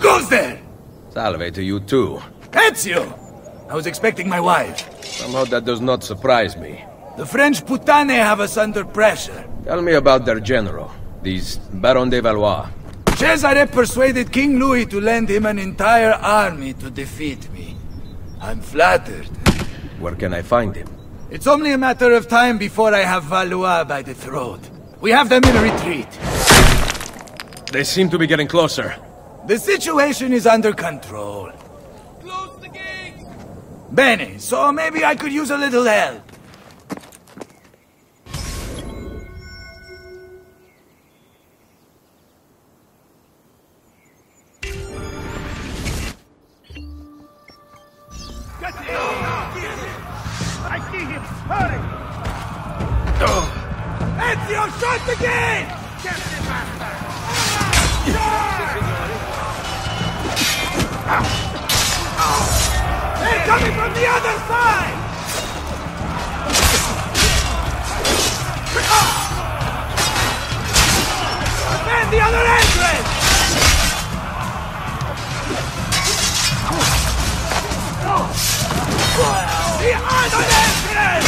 goes there? Salve to you too. Ezio! I was expecting my wife. Somehow that does not surprise me. The French putane have us under pressure. Tell me about their general, these Baron de Valois. Cesare persuaded King Louis to lend him an entire army to defeat me. I'm flattered. Where can I find him? It's only a matter of time before I have Valois by the throat. We have them in retreat. They seem to be getting closer. The situation is under control. Close the gate! Bene, so maybe I could use a little help. I see him! Hurry! Ezio, shut the gate! Get him, master! They're coming from the other side! Defend the other entrance! The other entrance!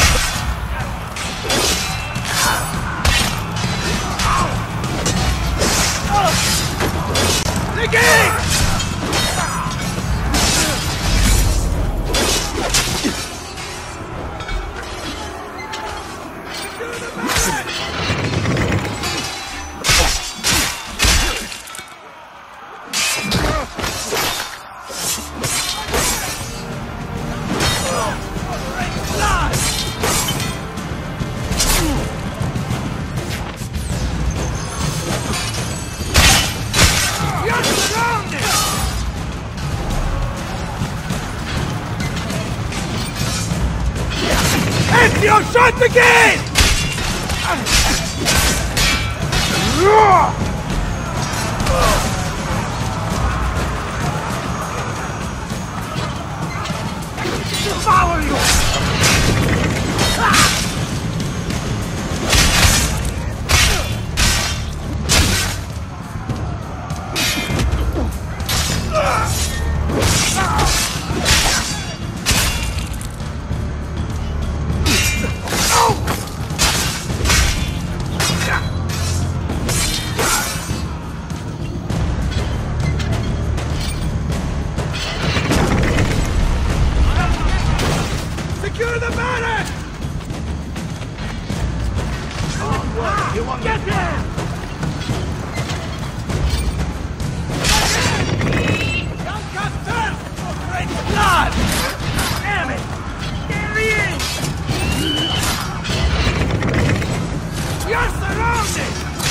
The gate! Ezio, shut the gate! Follow you! Secure the barracks! You won't get there! Don't cut first! Great blood! Damn it! There he is! You're surrounded!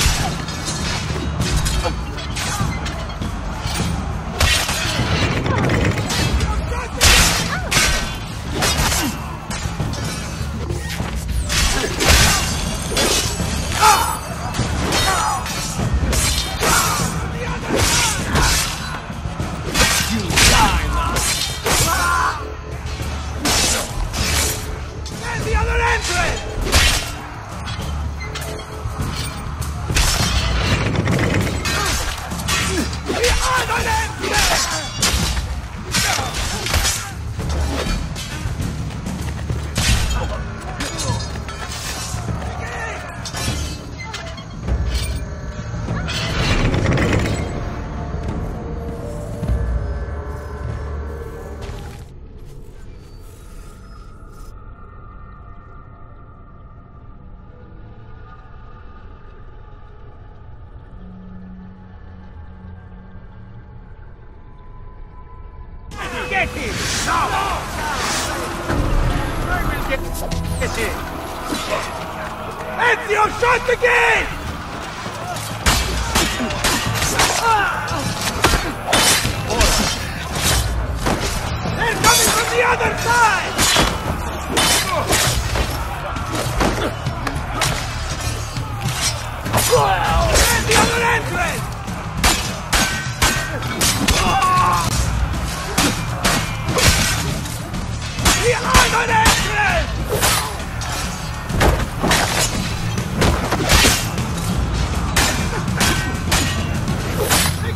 Get him! Now! I will get him! Ezio, shut the gate! They're coming from the other side! And the other entrance! The other entrance! The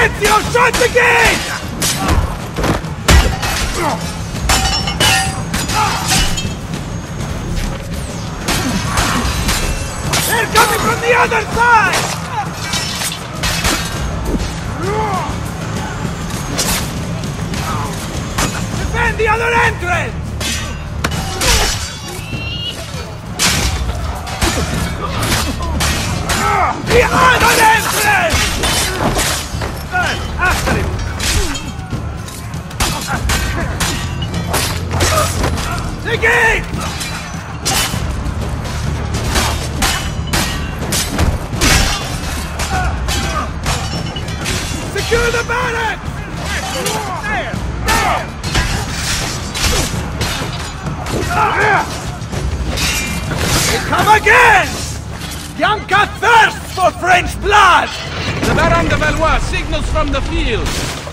Ezio, shut the gate! They're coming from the other side! Defend the other entrance! The other entrance! After him! The gate! Secure the barracks! There! They come again! Bianca thirsts for French blood! The Baron de Valois signals from the field.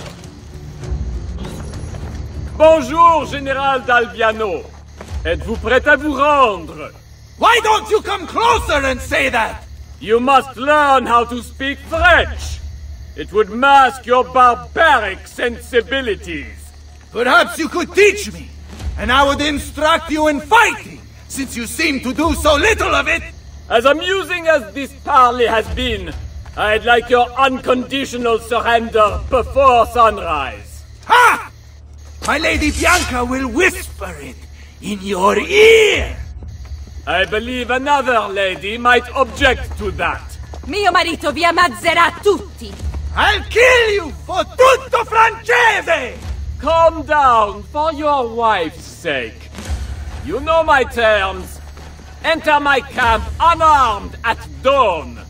Bonjour, Général d'Alviano. Êtes-vous prêt à vous rendre? Why don't you come closer and say that? You must learn how to speak French. It would mask your barbaric sensibilities. Perhaps you could teach me, and I would instruct you in fighting, since you seem to do so little of it. As amusing as this parley has been, I'd like your unconditional surrender before sunrise. Ha! My Lady Bianca will whisper it in your ear. I believe another lady might object to that. Mio marito vi ammazzerà tutti! I'll kill you for tutto francese! Calm down, for your wife's sake. You know my terms. Enter my camp unarmed at dawn.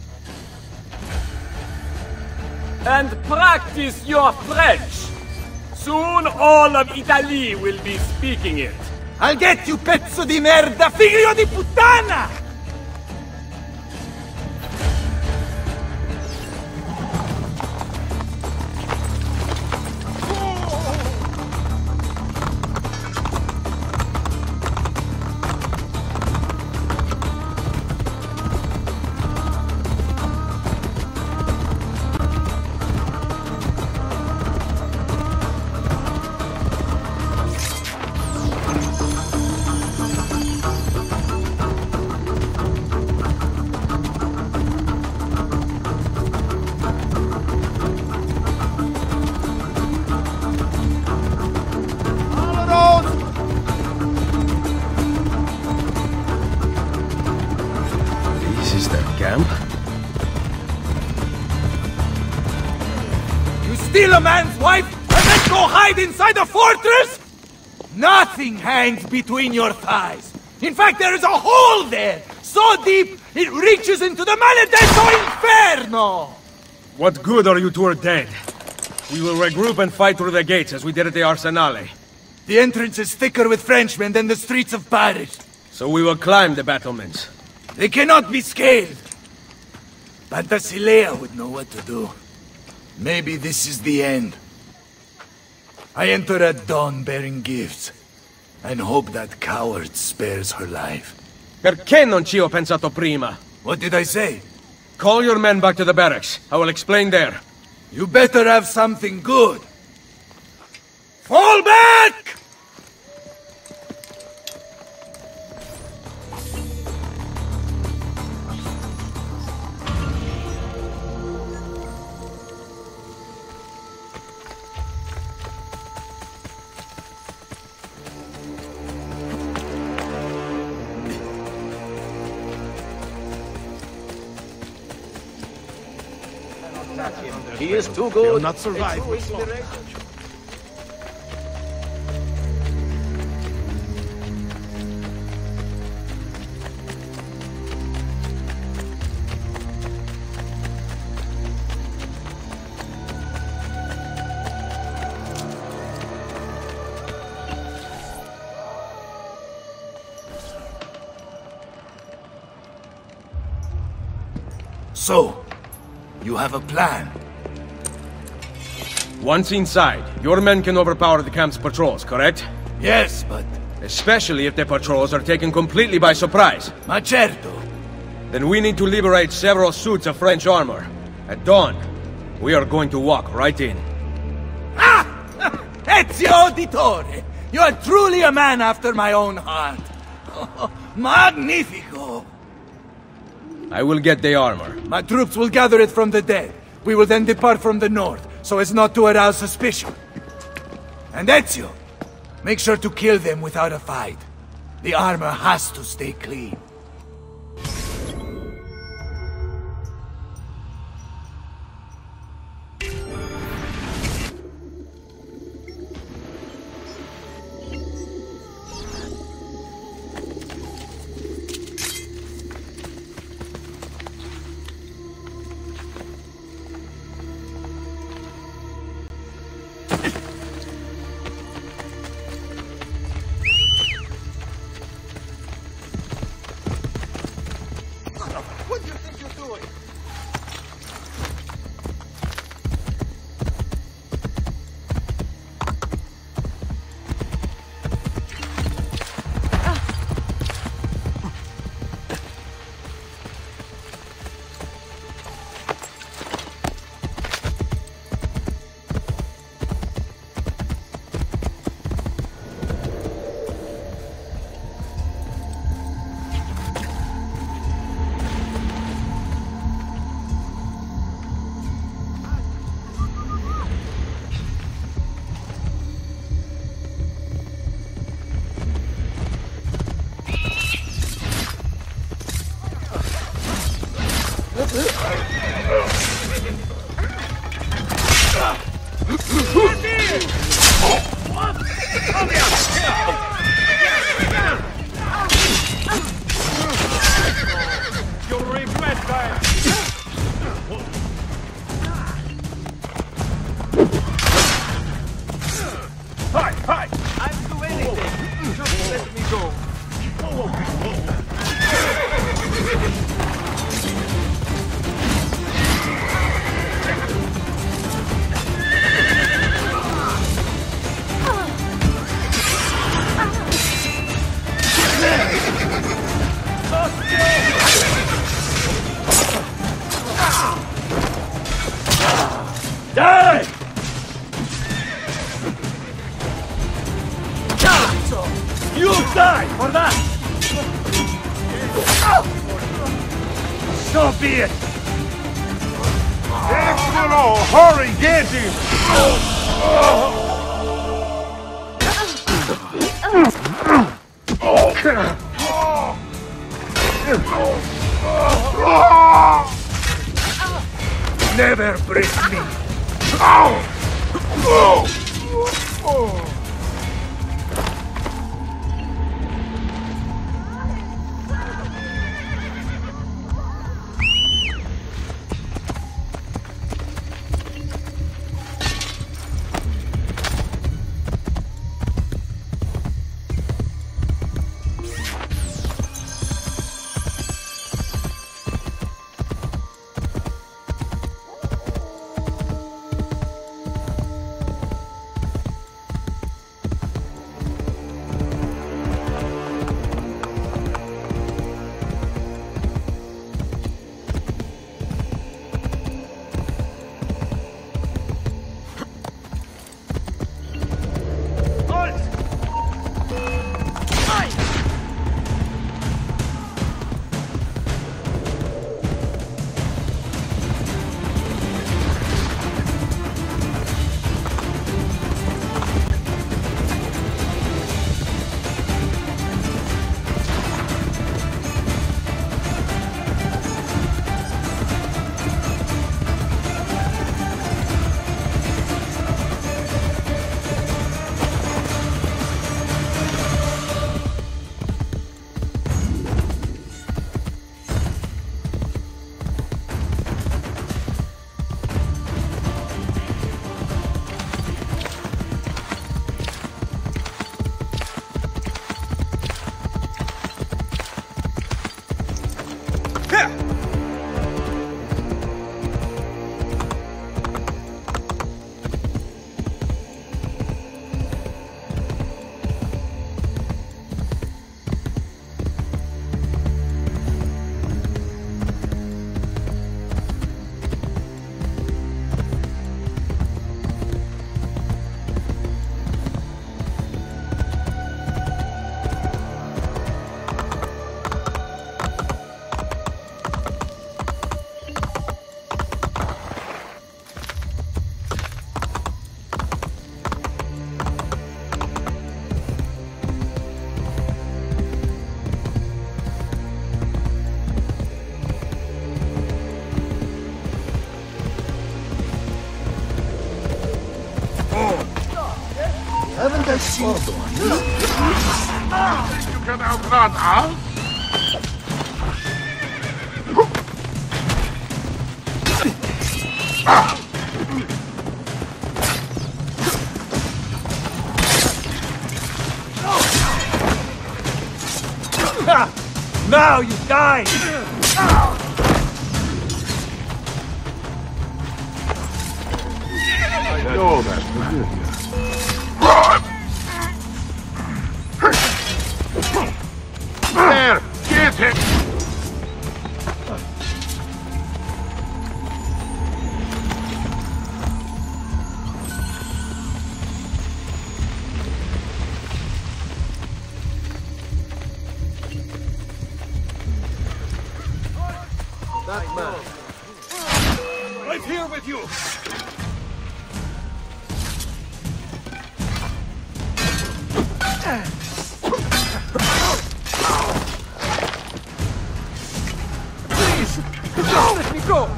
And practice your French. Soon all of Italy will be speaking it. I'll get you, pezzo di merda, figlio di puttana! Steal a man's wife and then go hide inside a fortress? Nothing hangs between your thighs. In fact, there is a hole there, so deep it reaches into the maledetto inferno! What good are you two are dead? We will regroup and fight through the gates as we did at the Arsenale. The entrance is thicker with Frenchmen than the streets of Paris. So we will climb the battlements. They cannot be scaled. Pantasilea would know what to do. Maybe this is the end. I enter at dawn bearing gifts, and hope that coward spares her life. Perché non ci ho pensato prima? What did I say? Call your men back to the barracks. I will explain there. You better have something good. Fall back! He is too good. Will not survive. So, you have a plan? Once inside, your men can overpower the camp's patrols, correct? Yes, but... Especially if the patrols are taken completely by surprise. Ma certo. Then we need to liberate several suits of French armor. At dawn, We are going to walk right in. Ah! Ezio Auditore! You are truly a man after my own heart. Magnifico! I will get the armor. My troops will gather it from the dead. We will then depart from the north, so as not to arouse suspicion. And Ezio, make sure to kill them without a fight. The armor has to stay clean. What do you think you're doing? You'll regret that! Hi! Hi! I'll do anything! Just let me go! Die! You'll die for that! So be it! Excellent! Hurry, get him! Never break me! You can outrun us? Now you die! I know that familiar. There! Get him! That man. Right here with you! Please! Don't let me go!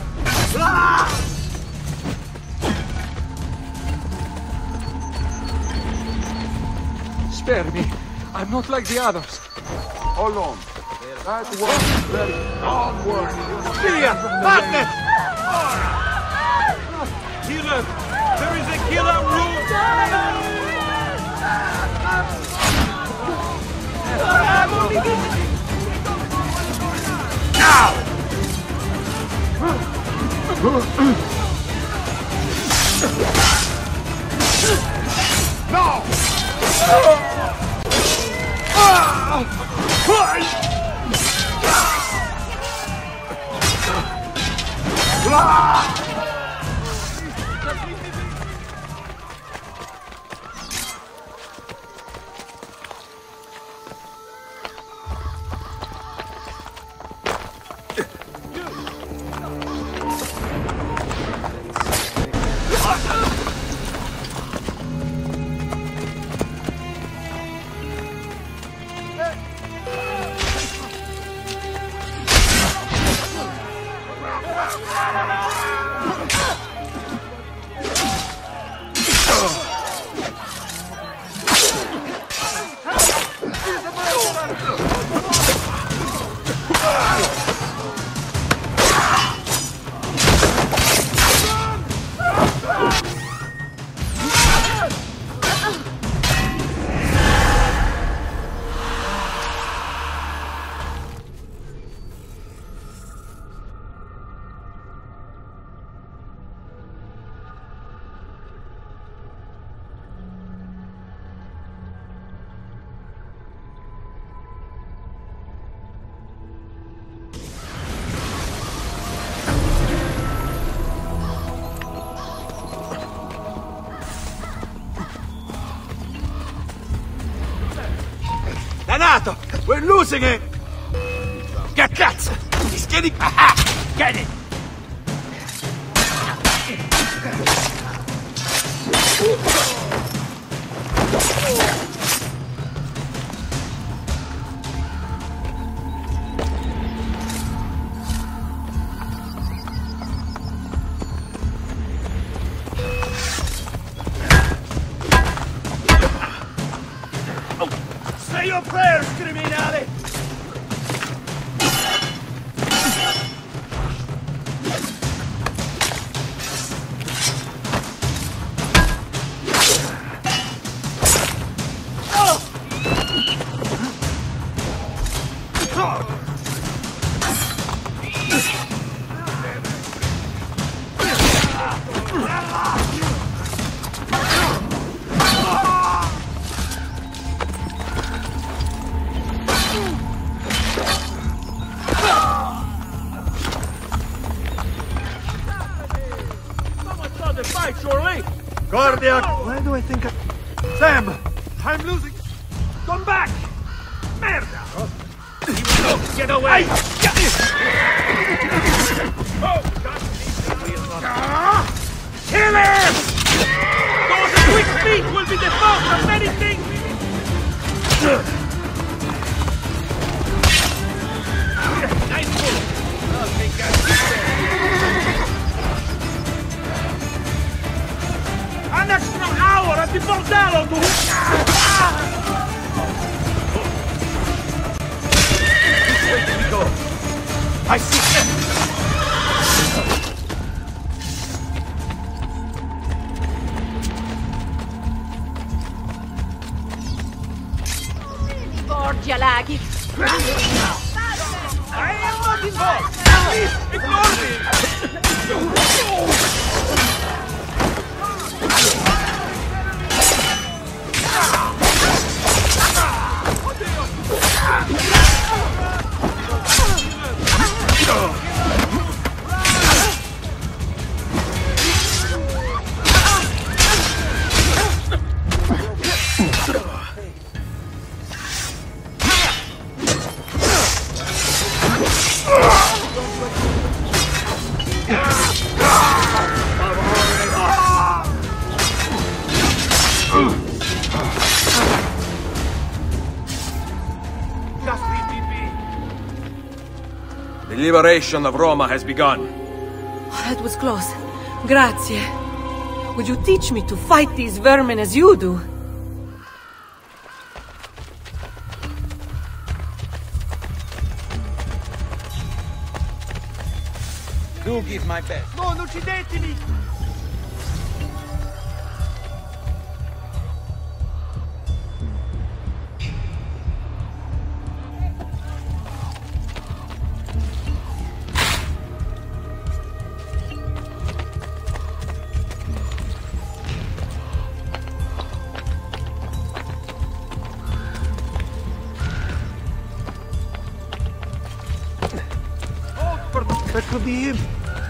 Spare me. I'm not like the others. Hold on. That was very onward. Here! Partner! Killer! There is a killer Now! Danato! We're losing it! Get cazzo! He's getting... Aha! Get it! Say your prayers, criminale! Guardia! Why do I think Sam! I'm losing! Come back! Merda! Get away! Kill him! Those quick feet will be the fault of many things! Nice move! I'll take that. An extra hour at the bordello to... I see. Borgia laghi. I am not involved! Please, ignore me! The liberation of Roma has begun. That was close. Grazie. Would you teach me to fight these vermin as you do? Do give my best. Non uccidetemi! That could be him.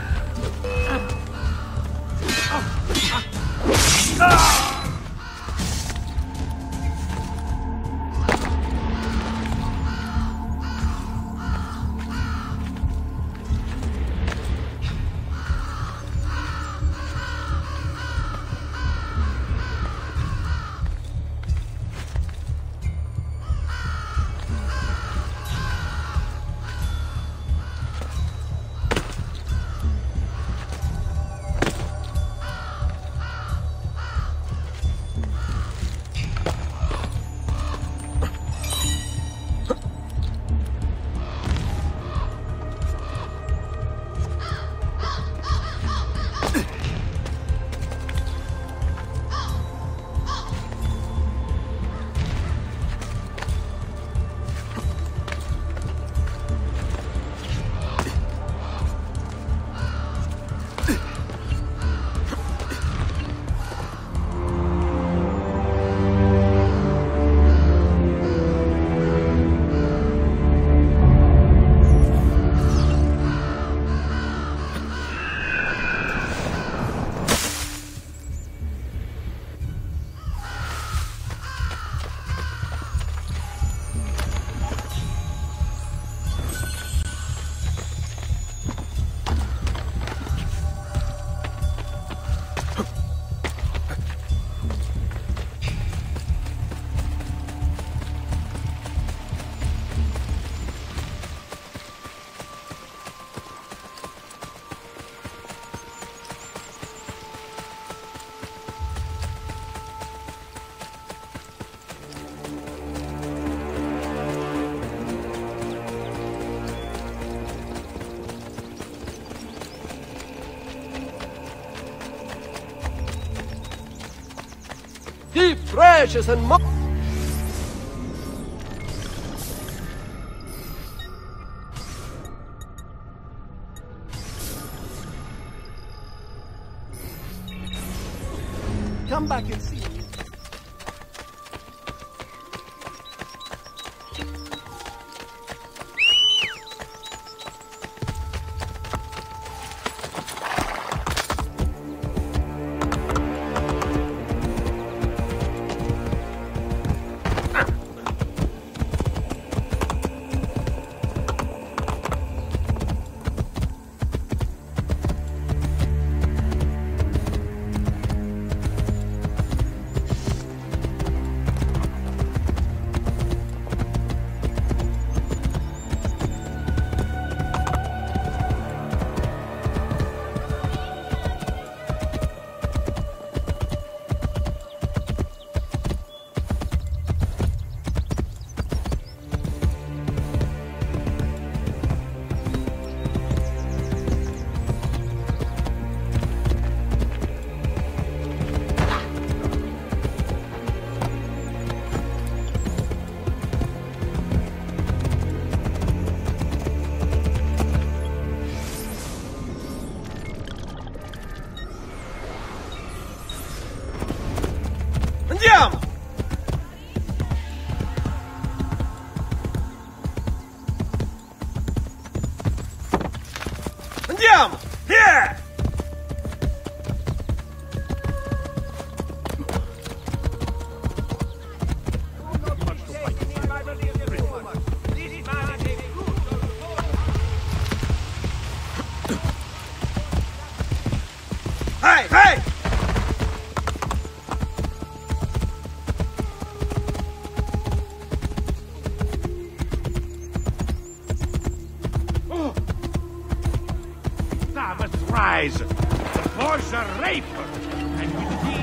Deep, precious, and Come back and see me. Andiamo! Here! Hey! Hey! Now must rise. The boys are raper, and with these...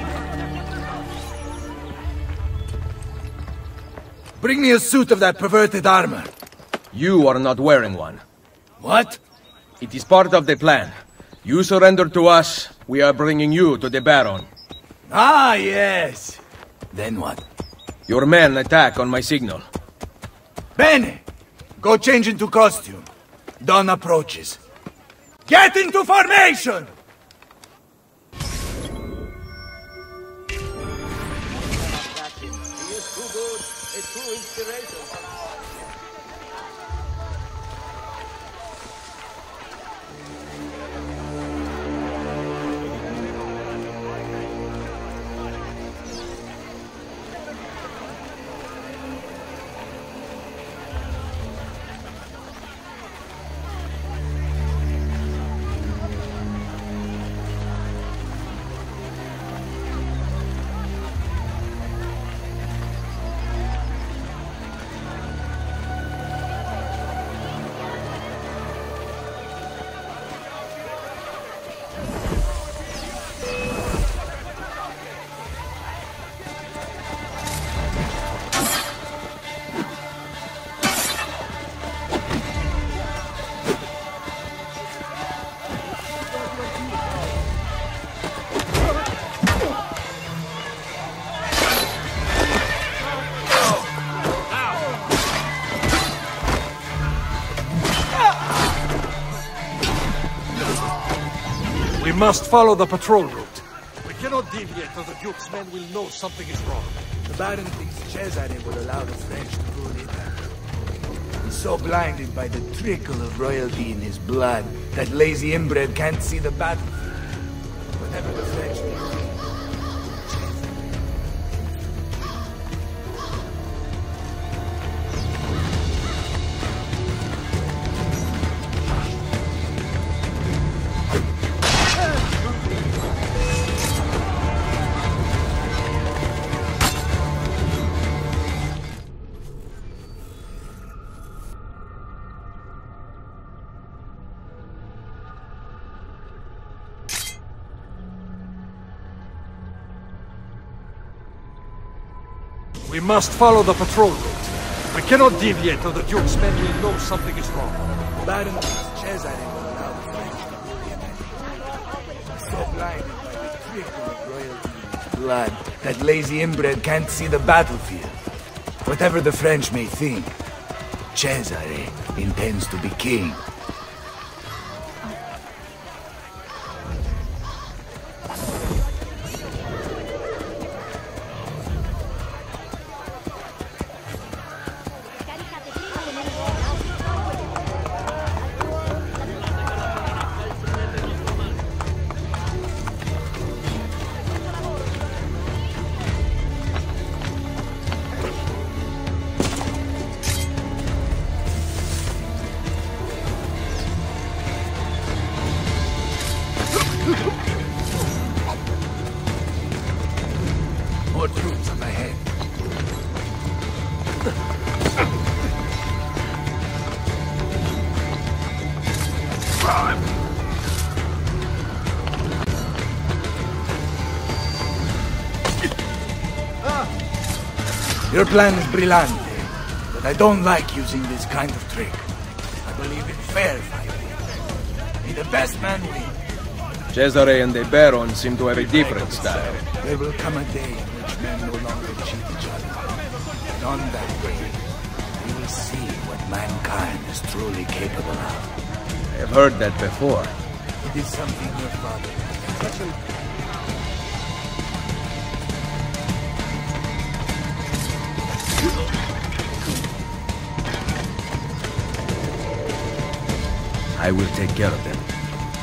Bring me a suit of that perverted armor. You are not wearing one. What? It is part of the plan. You surrender to us, we are bringing you to the Baron. Ah, yes. Then what? Your men attack on my signal. Bene! Go change into costume. Dawn approaches. Get into formation! We must follow the patrol route. We cannot deviate or the Duke's men will know something is wrong. The Baron thinks Cesare will allow the French to rule Italy. He's so blinded by the trickle of royalty in his blood that lazy inbred can't see the battlefield. Whatever the French do. We must follow the patrol route. We cannot deviate or the Duke's men will know something is wrong. The Baron thinks Cesare will allow the French to rule Italy. He's so blinded by the trickle of royalty in his blood that lazy inbred can't see the battlefield. Whatever the French may think, Cesare intends to be king. More troops on my head. Your plan is brillante, but I don't like using this kind of trick. I believe in fair fighting. May the best man win. Cesare and the Baron seem to have a different style. There will come a day in which men no longer cheat each other. And on that day, we will see what mankind is truly capable of. I've heard that before. It is something your father has. I will take care of them.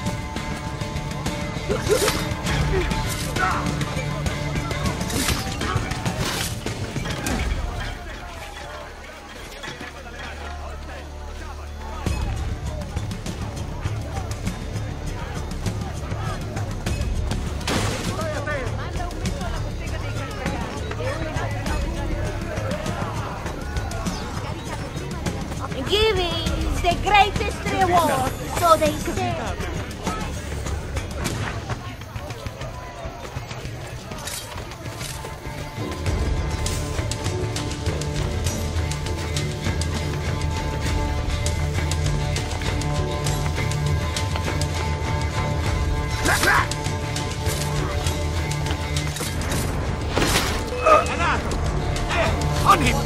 Giving is the greatest reward, so they say. On him!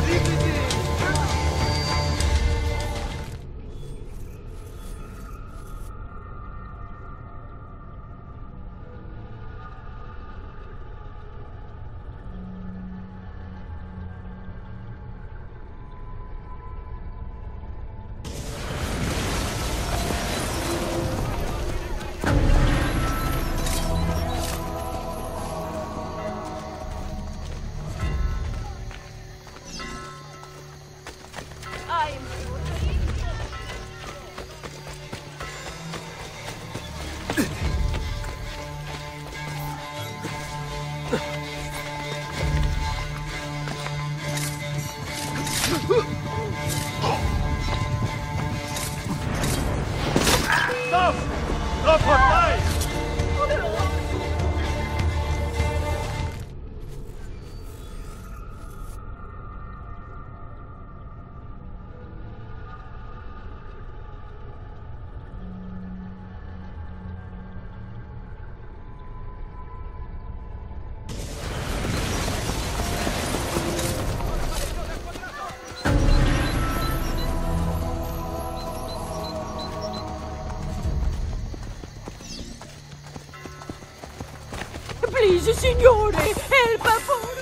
Stop! Stop for life! Please, signore, help a poor...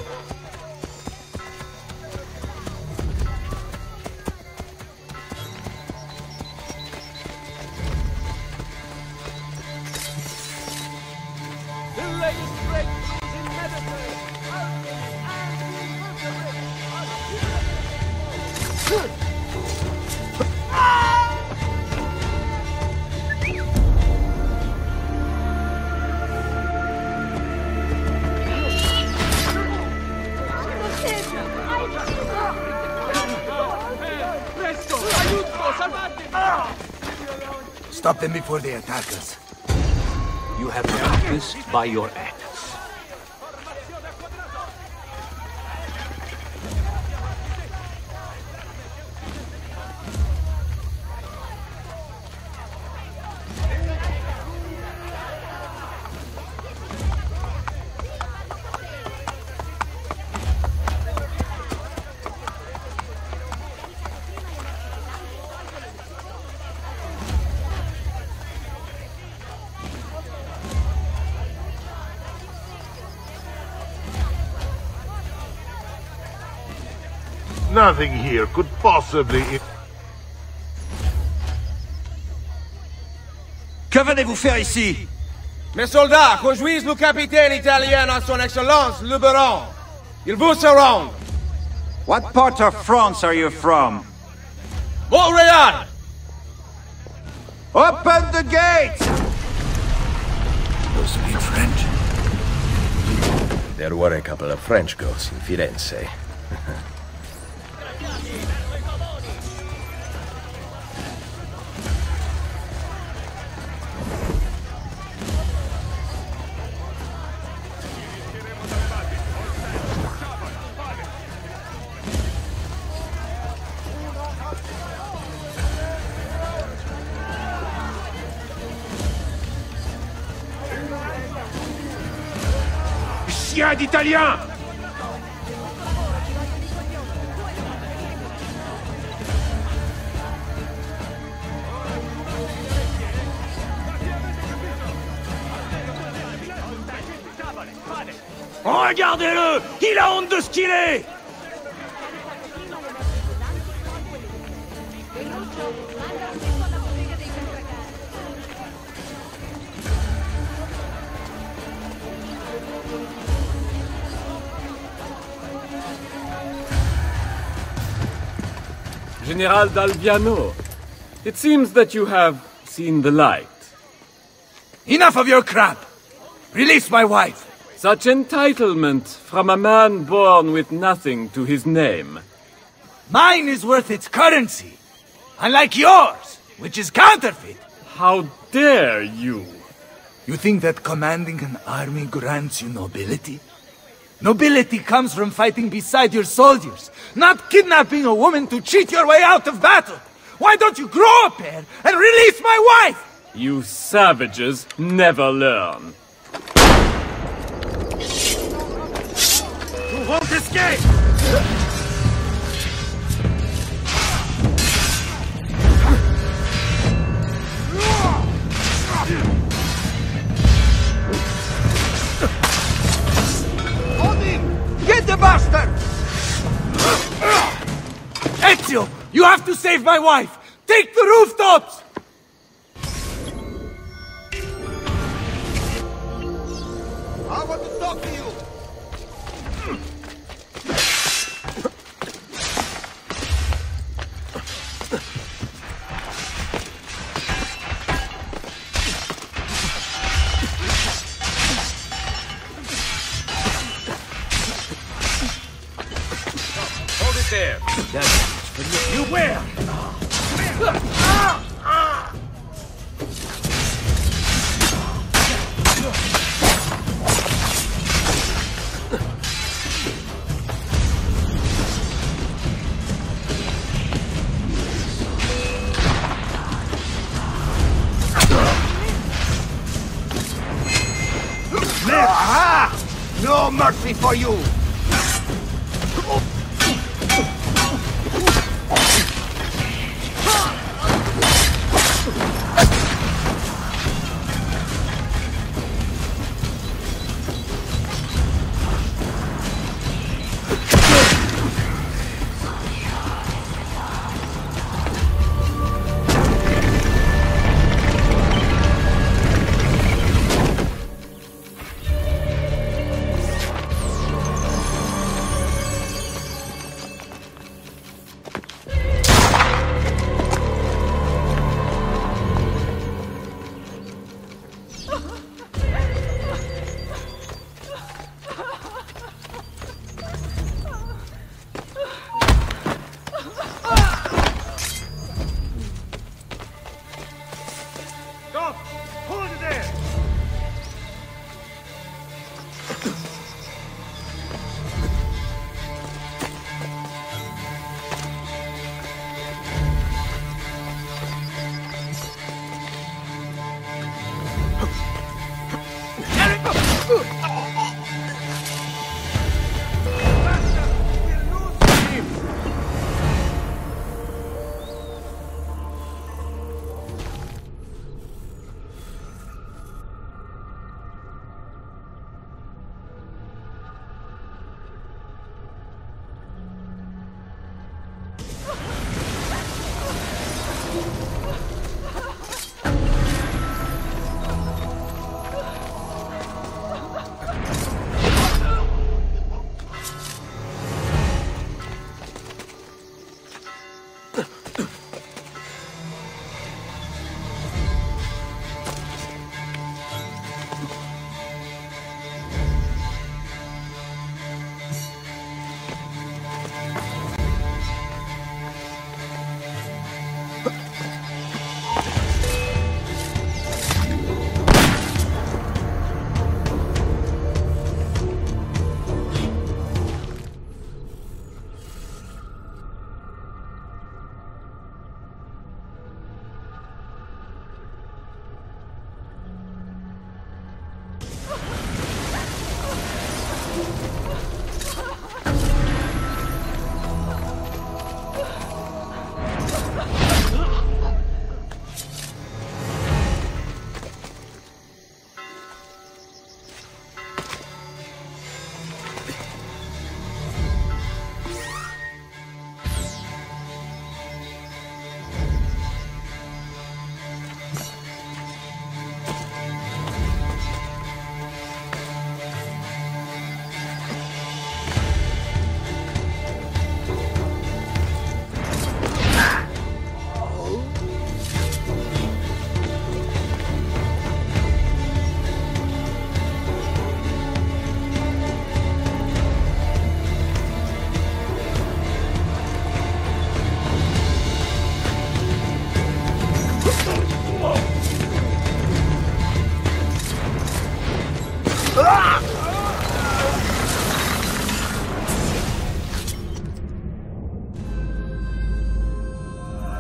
The latest breakthroughs in medicine. Stop them before they attack us. You have done this by your acts. Nothing here could possibly... Que venez-vous faire ici? Mes soldats conduisent le capitaine italien à son excellence, le baron. Il vous surround. What part of France are you from? Montreal! Open the gate! You speak French? There were a couple of French girls in Firenze. Chien d'Italien! Regardez-le! Il a honte de ce qu'il est! General Dalviano. It seems that you have seen the light. Enough of your crap! Release my wife! Such entitlement from a man born with nothing to his name. Mine is worth its currency, unlike yours, which is counterfeit. How dare you? You think that commanding an army grants you nobility? Nobility comes from fighting beside your soldiers, not kidnapping a woman to cheat your way out of battle. Why don't you grow a pair and release my wife? You savages never learn. You won't escape! Get the bastard! Ezio, you have to save my wife! Take the rooftops! I want to talk to you! Hold it there. You where? No mercy for you!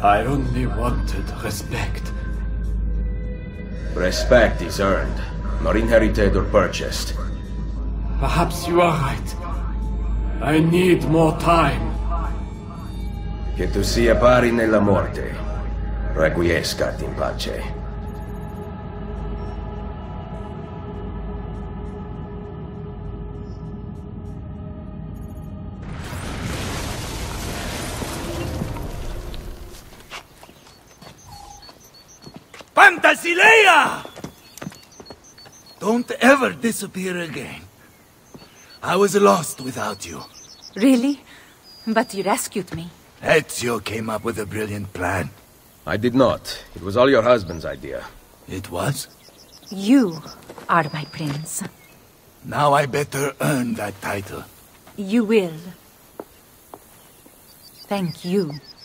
I only wanted respect. Respect is earned, not inherited or purchased. Perhaps you are right. I need more time. Che tu sia pari nella morte. Requiescat in pace. Fantasilea! Don't ever disappear again. I was lost without you. Really? But you rescued me. Ezio came up with a brilliant plan. I did not. It was all your husband's idea. It was? You are my prince. Now I better earn that title. You will. Thank you.